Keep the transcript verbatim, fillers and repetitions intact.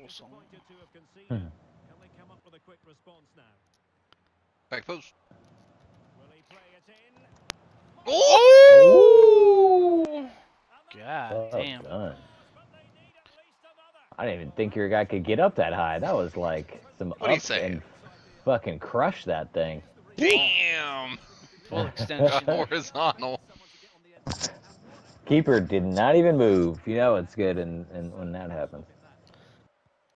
awesome. Hmm. Back post. Oh! God Well damn. done. I didn't even think your guy could get up that high. That was like some What are you up saying? and fucking crush that thing. Damn! Full extension. Horizontal. Keeper did not even move. You know it's good and, and when that happens.